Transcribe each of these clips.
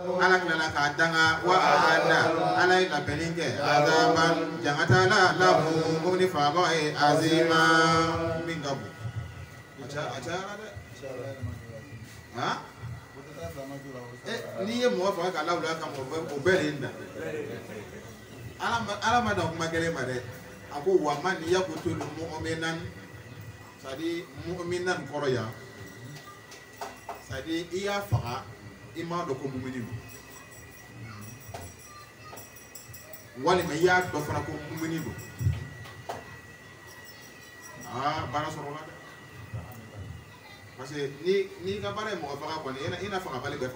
ala kila ka danga wa ada ala ila belinge azaban jangatala la mumuni faba azima mingabu acha ha ni ye mo fa ka lawla ka mo belinda ala ma da kuma gele mare ako wa man yakutul mu'minan sadi mu'minan koroya sadi iya fa ima do ko mumini wali me ya do fana ko mumini do bara soro la de parce que ni ka bare mo fa ko ni ina fa bale be fa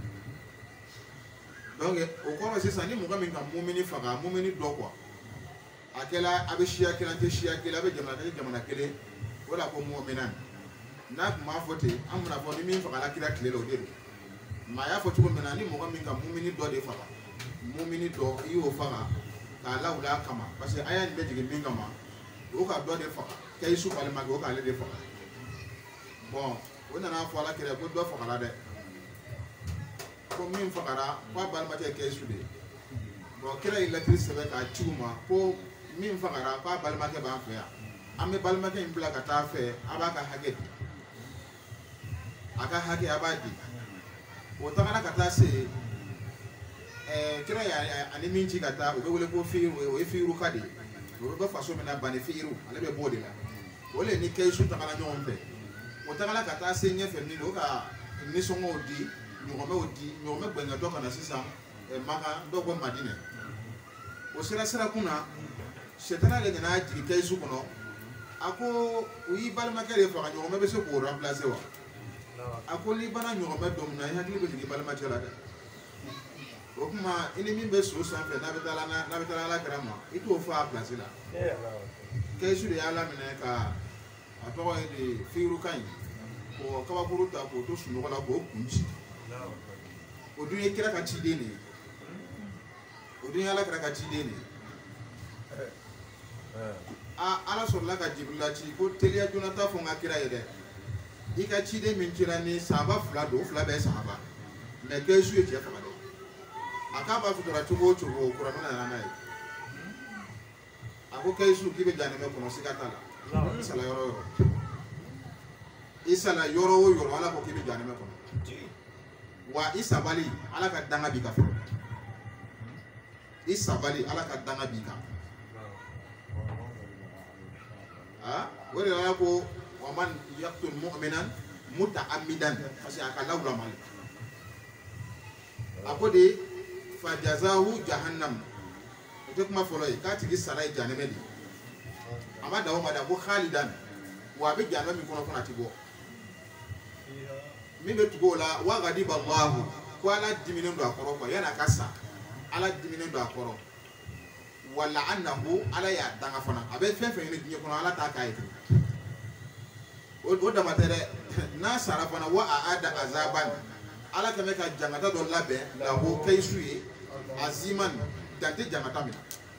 donc o ko c'est ça ni mo ga min ka mumini fa ga mumini do quoi akela abe shia kila te shia kila be jamana kele wala ko mu'minan na ma fote amuna fo ni min fa la kila kile lo de ma ya fo tuko mena ni mo ga min ka mumini do de fa mumini do iyo fa ka la wala kama parce que aya ni be jige min kama o ka do de fa kay su pale ma go ka le de fa bon wona na fo la kile ko do fa la de ko min fa kara ko bal ma te kay su de bon kila ila triste be ka chuma ko min fa kara ko bal ma ke ba fa ya ame bal ma ke impla ka ta fe abaka hage aka hage abadi o tagana kata se kira ya ani minchi kata o be wole ko fiiru o fiiru kadi o be faso mena bane fiiru ale be bodi la wole ni kay su tagana nyombe o tagana kata se nyefe ni o ka ni songo di nyome gbenga to kana sisa maka do ko madine o sira kuna shetana le na ji kay su kono ako uyi bal makere fa nyome be se ko remplacer wa ako li bana nyoma dom na ya gili be gili balma chala da o kuma ini min be so san fe na betala la grama ito fa place la ke su de ala mena ka ato de firu kan ko ka ba buruta ko to sunu wala ko kunci o duye kira ka ci de ne o duye ala kira ka ci de ne ala so la ka jibrila ci ko telia junata fo ngakira yede ika chide min kirani sahaba fula do fula be sahaba me ke su je fa de akaba futura tugo kurana na na ako ke su kibe jane me kono sikatala sala yoro isala yoro ala ko kibe jane me kono wa isabali ala ka danga bi ka fo isabali ala ka danga bi ka wori ala ko ومن يقتل مؤمنا متعمدا فسيأكل له العمل أقول فجزاه جهنم وتكما فلوي كاتي سراي جهنم دي أما داو ما داو خالدا وابي جهنم يكون كنا تبو مين بتقول لا وغضب الله ولا دمينن دو أكورو يانا كاسا على دمينن دو أكورو ولا عنه على يا دعفنا أبي فين يكون على تاكايتي o da matere na sarafana wa aada azaban ala kame ka jangata do labe la ho kaisuye aziman dante jangata mi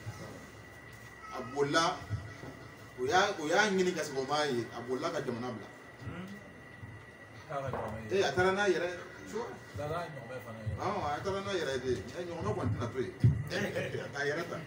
abola o ya ngini ka sebo mai abola ka jamana bla atara na yere so dara nyome fana atara na yere de nyome ko ntina to ta yere ta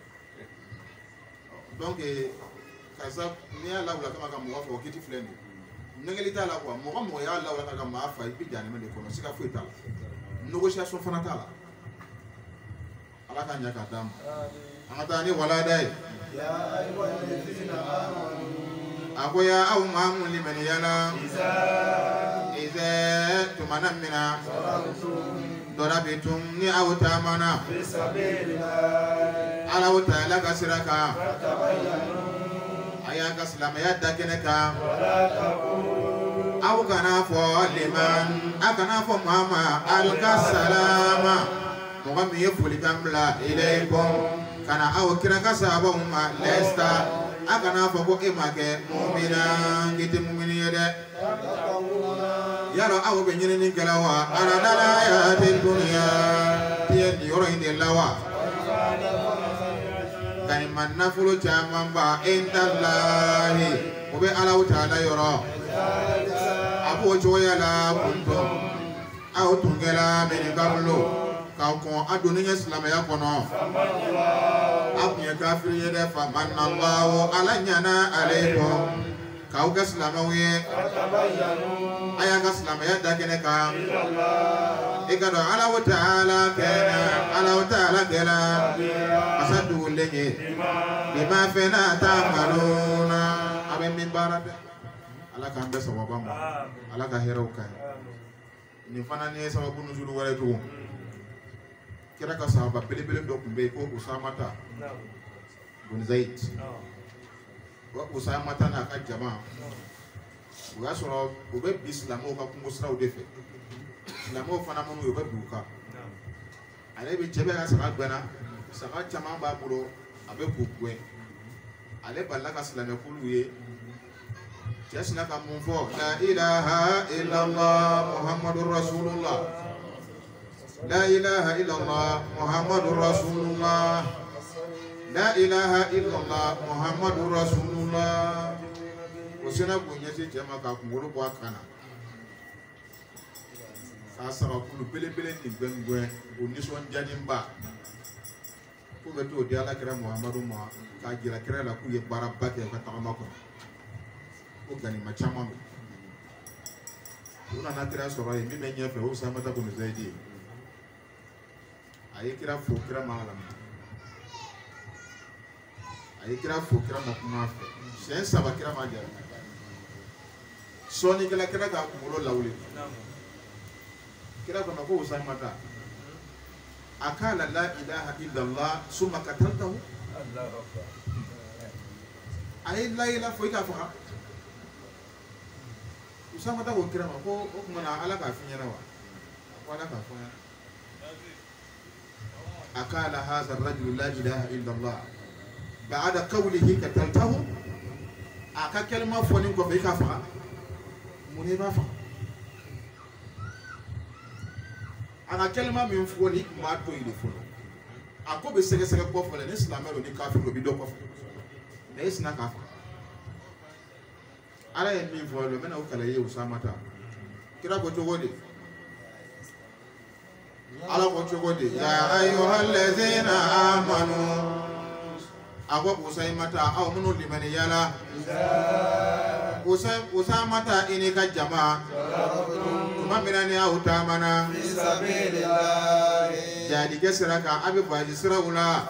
donc kaza ni ala wala kama kama wa kiti fulani nangeli tala quoi mo ya Allah wala ka ma fa bi jani me ko no sika fu tala négociation fana tala ala ka nyaka dam amata ni wala dai ya ayyuhallazina amanu ako ya aw ma'mun liman yana iza tumanamina dorabitum ni aw tamana fi sabilillah ala wa ta'ala kasiraka aya ka salama ya dakeneka aw kana fo liman akana fo mama alkasalama mugami yefuli kamla ilaykum kana aw kira ka sabo ma lesta akana fo ko emake mu'mina ngiti mu'mini yede yaro aw be nyini ngalawa aradala ya dunya tiye yoro inde lawa kani manna fulo chamamba indallahi ube ala ta'ala yoro abu joya la kuntum aw tungela min qablu ka ko aduniya islamaya kono abunya kafir yede fa manna Allahu ala nyana alaykum ka uga islamawiye aya ga islamaya dagene ka ikado ala wa ta'ala kana ala wa ta'ala gela asadu lenye bima fena ta'maluna abe min barade ala ka anda sababu ala ka hero ka ni fana ne sababu nuzulu wala to kira ka sahaba bele do kumbe ko Usama ta bin Zaid wa Usama ta na ka jama wa soro o be islam o ka kungo sra o defe islam o fana mo yo be duka ale be jebe ga saka gbana saka chama ba buro abe bukwe ale balla ka islam ko luye jasna ka mun fo la ilaha illallah muhammadur rasulullah لا إله إلا الله محمد رسول الله لا إله إلا الله محمد رسول الله وسنا بنيتي جماعة كمولو بوكانا ساسرا كل بلي نبنغوين ونسوان جانيمبا كوبتو ديالا كرا محمد ما كاجيلا كرا لا كوي باراباك كتاماكو كوغاني ما تشامامي ونا نكرا سوراي مي منيا في Usama ta bin Zaid ayi kira fo kira malam ayi kira fo kira makuma fe sen saba kira majar soni kila kira ka kumulo lawli kira kono ko Usama ta akala la ilaha illallah summa qataltahu Allahu akbar ayi la ilaha fo ka fa Usama ta ko kira ma ko kuma na ala ka finya wa wala ka fa أقال هذا الرجل لا إله إلا الله بعد قوله قتلته أكا كلمة فونين كوفي كافا مني بافا أنا كلمة من فوني ما تويل فوني أكو بسكة سكة كوفا لنس لامرو دي كافي لو بيدو كوفا ليس نكافا على يمين فولو من أوكلا Usama ta kira ko togode ala ko chogode ya ayyuhallazina amanu agwa Usama ta aw munu limani yala Usama ta ini ka jama kuma minani au tamana fisabilillah jadi gesiraka abi baji siraula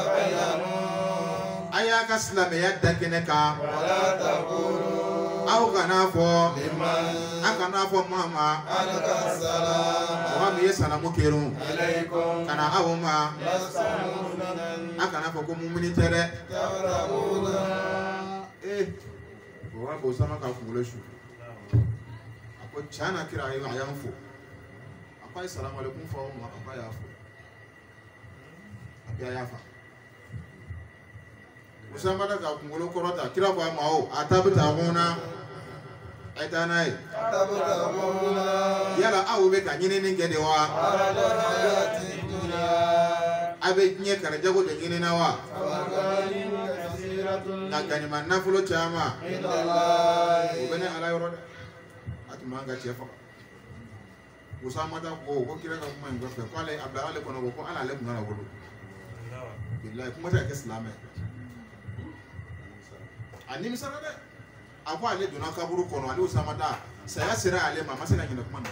aya ka islame yadda keneka wala taqulu aw kana fo akana fo mama alaka salam wa bi salamu keru alaykum kana awma akana fo ko mumini tere wa Usama ka kungulo shu ako chana kira ayi ayan fo apa assalamu alaikum fo ma apa ya fo apa ya fa Usama da ka kungulo korota kira ko ma o atabta gona aitanai atabta gona yala awu be ka nyine ninge de wa abe nye kara jago de nyine na wa na gani manafulo chama ubene ala yoro atumanga chefa Usama da ko kira ka kuma ngofе kwale abdale kono ko ala le ngana wolo billahi kuma ta islame ani misara de ako ale dona kaburu kono ale Usama ta saya sira ale mama se na nyina kuma ndo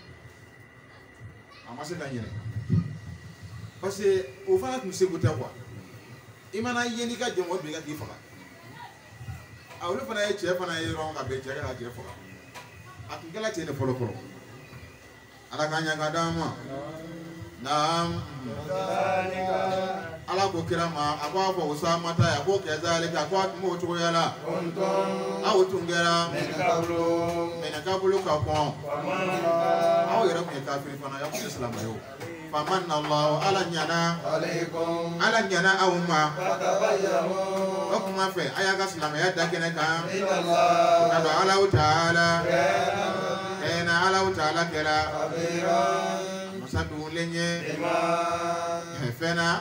mama se na nyina parce que o fana kun se buta kwa imana yeni ka jemo bi ka ki faka awle fana ye che fana ye ron ka be che ka che faka akingala che ne polo polo ala kanya ka dama nam ala ko kirama akwa fo Usama ta ya ko ke zalika ko mo to yala aw tungera men kabulu ka ko aw yara ko kafir fana ya ko islam yo famanna Allah ala nyana awma fatabayyanu okuma fe aya ga islam ya dakene ka kado ala taala ena ala taala kera masadu lenye fena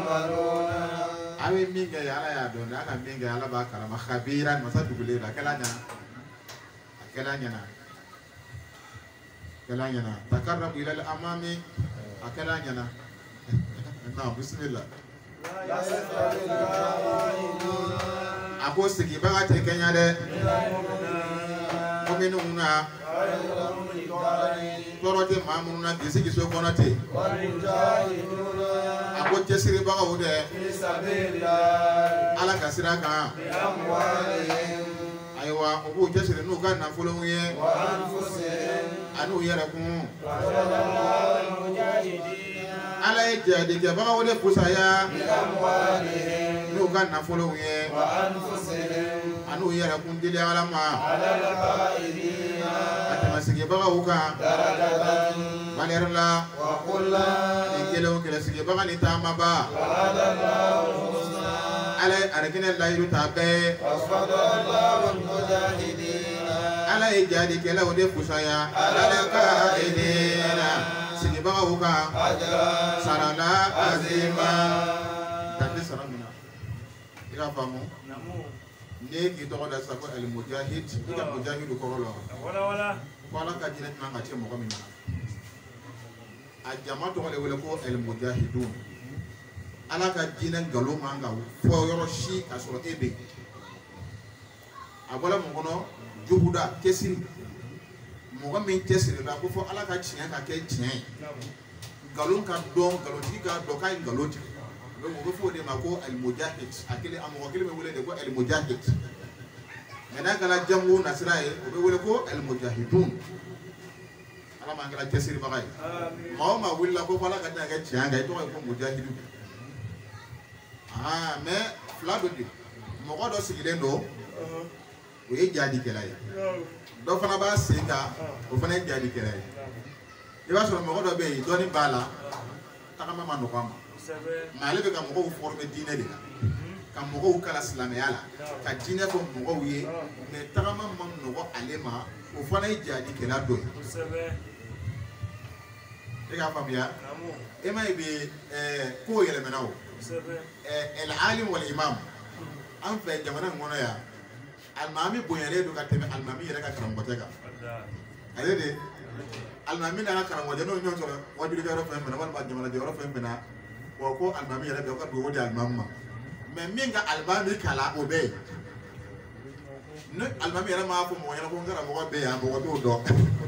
awe minga ya ala ya don aka minga ala ba kala makhabiran masadu bile da kala nyana كلانينا تقرب إلى الأمام أكلانينا نعم بسم الله أقول سكي بقى تكنيا ده ومنونا تروتي مامونا جسي جسوا كوناتي أقول تسيري بقى وده على كسرك أيوة أقول تسيري نوكا نفلوه أنو يركون على إجادة جبا وده فسايا نوكا نفلوه أنو يركون دلي على ما أتمسك بقى وكا بانير لا إنكلو كلا سكي بقى نتاما با على أركنا لا يرتابه على إجادة كلا وده فسايا على القائدين سكي بقى وكا سرالا عزيما تدي سرامنا إذا فهموا نيجي تقعد أسافر المجاهد إذا المجاهد كورولا ولا كولا كجنة ما كتير مقامنا الجماعة تقول لكم المجاهدون على كجنة قالوا ما عنده فورشي أسرع إبي أقول مقولنا جهودا كسر مقامين كسر لا كفو على كجنة كجنة قالوا كدوم قالوا تيجا دوكاين قالوا تيجا لو مغفو دي ماكو المجاهد اكيد اموكل بيقول دي كو المجاهد منا كلا جمو نصراي بيقول كو المجاهدون على ما كلا تسير بقاي ما ولا كو فلا كدا غتيان غاي تو كو مجاهدون ما فلادو دي مغو دو سيغلين دو وي جادي كلاي دو فنا با سيكا و فنا جادي كلاي يبا سو مغو دو بي دوني بالا takama manokama ale be ka mɔgɔw former diinɛ de la ka mɔgɔw kala silamɛya la ka diinɛ fɔ mɔgɔw ye mais tagama ma nɔgɔ ale ma o fana ye jaadikɛla dɔ ye e k'a faamuya e ma ye bi kow yɛlɛmɛna o el alim wal imam an fɛ jamana in kɔnɔ yan alimami bonyalen don ka tɛmɛ alimami yɛrɛ ka karamɔgɔtɛ kan ale de alimami n'a ka karamɔgɔtɛ n'o ɲɔgɔn sɔrɔ wajurukɛ yɔrɔ fɛn fɛn na walima jamanajɛ yɔrɔ fɛn fɛn na ko alimami yɛrɛ bɛ ka dugawu di alimami ma mais min ka alimami kala o bɛ yen ne alimami yɛrɛ m'a fɔ mɔgɔ ɲɛna ko n karamɔgɔ bɛ yan mɔgɔ t'o dɔn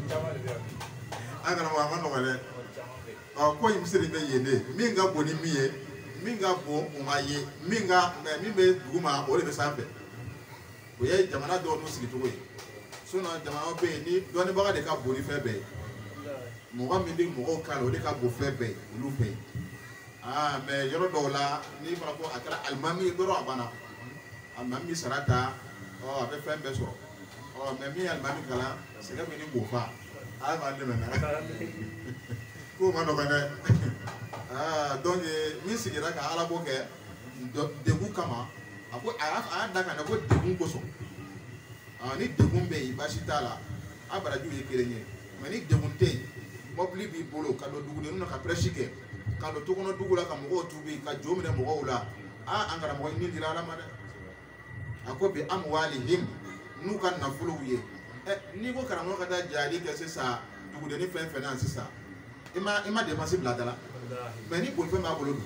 an karamɔgɔ a ma nɔgɔ dɛ ko in misiri bɛ yen de min ka bon ni min ye min ka bon o ma ye min bɛ dugu ma o de bɛ sanfɛ o ye jamana dɔw n'u sigicogo ye jamana bɛ yen ni dɔnnibaga de ka bon ni fɛn bɛɛ ye mɔgɔ min bɛ mɔgɔw kala o de ka bon fɛn bɛɛ ye olu fɛ yen mais yɔrɔ dɔw la n'i fɔra ko a kɛra alimami ye dɔrɔn a banna alimami sara ta a bɛ fɛn bɛɛ sɔrɔ mais min ye alimami kalan sɛgɛ min ni b'o fa ala b'an dɛmɛ n'a ko ma nɔgɔn dɛ donc min sigira ka alabo kɛ degun kama a ko a y'a da ka na ko degun kosɔn ni degun bɛ yen baasi t'a la a barajuru ye kelen ye mais ni degun tɛ yen mɔbili b'i bolo ka don dugudenninw na ka prêche kɛ ka don tukɔnɔ dugu la ka mɔgɔw tubi ka jo minɛ mɔgɔw la an karamɔgɔ ni dira ala ma dɛ a ko bi amwalihim n'u ka nafolow ye n'i ko karamɔgɔ ka taa jaali kɛ sisan dugudenni fɛn fɛn na sisan i ma dépense bila da la mais ni bolifɛn b'a bolo dun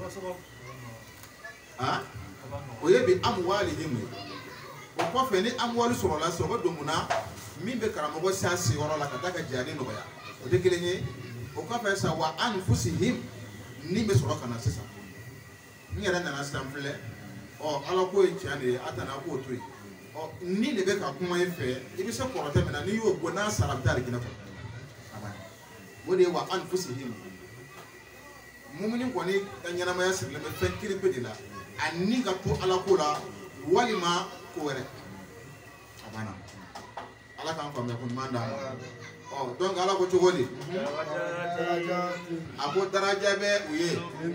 o ye bi amwalihim ye o kɔfɛ ni amwali sɔrɔla sɔrɔ don mun na min bɛ karamɔgɔ s'a seyɔrɔ la ka taa ka jaali nɔgɔya o tɛ kelen ye o kɔfɛ sa wa anfusihim ni bɛ sɔrɔ ka na sisan n yɛrɛ nana sisan filɛ ala ko ye tiɲɛ de ye a tana k'o to yen ni de bɛ ka kuma in fɛ i bɛ se kɔrɔtɛ min na n'i y'o bɔ n'a sara a bɛ taa alijinɛ kɔnɔ o de ye wa anfusihim mumini kɔni ka ɲɛnamaya sirilen bɛ fɛn kiri pe de la a ni ka to ala ko la walima ko wɛrɛ a banna ala k'an faamuya ko ɲuman d'an ma donc ala ko cogo di a ko daraja bɛ u ye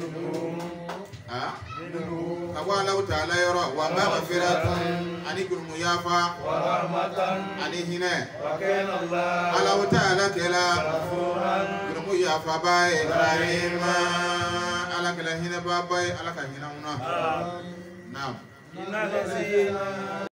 ka bɔ Alahu Taala yɔrɔ wa maghfiratun ani jurumu yafa ani hinɛ Alahu Taala kɛla jurumu yafa ba ye rahima ala kɛla hinɛ ba ba ye ala ka hinɛ anw na naam